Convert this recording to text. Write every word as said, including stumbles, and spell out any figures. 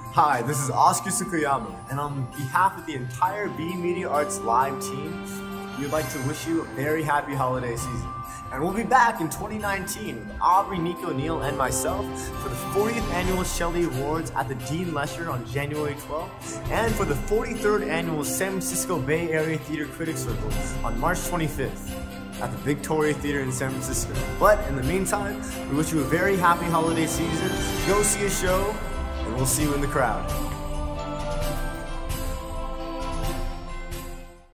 Hi, this is Oscar Sukuyama, and on behalf of the entire Vmedia Arts Live team, we would like to wish you a very happy holiday season. And we'll be back in twenty nineteen with Aubrey, Nico, Neil, and myself for the fortieth Annual Shelley Awards at the Dean Lesher on January twelfth, and for the forty-third Annual San Francisco Bay Area Theater Critics Circle on March twenty-fifth at the Victoria Theater in San Francisco. But in the meantime, we wish you a very happy holiday season. Go see a show, and we'll see you in the crowd.